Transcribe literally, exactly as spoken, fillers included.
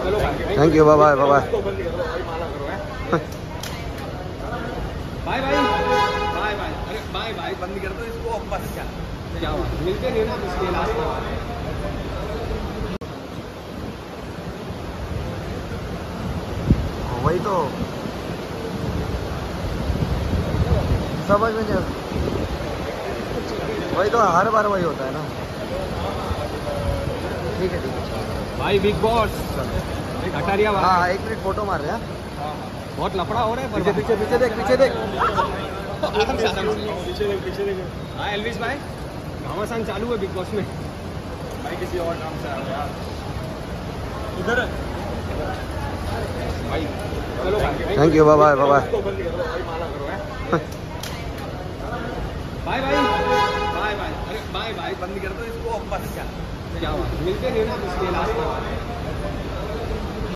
Thank you, bye bye bye bye bye bye bye bye. अरे bye bye बंद कर दो इसको, अब बस क्या क्या हुआ, मिलते नहीं ना इसके लास्ट में। वही तो समझ में नहीं, वही तो हर बार वही होता है ना। ठीक है ठीक है भाई बिग बॉस कटारिया। हाँ एक मिनट फोटो मार रहे हैं। बहुत लफड़ा हो रहा है। पीछे पीछे पीछे देख पीछे देख आराम से आराम से पीछे देख पीछे देख। हाँ एल्विस भाई घमासान चालू है बिग बॉस में। भाई किसी और नाम से आ यार इधर भाई। चलो thank you, bye bye bye bye bye bye bye bye. अरे बाय बाय बंद कर दो इसको, अब बस क्या क्या हुआ, मिलते नहीं ना इसके लास्ट में।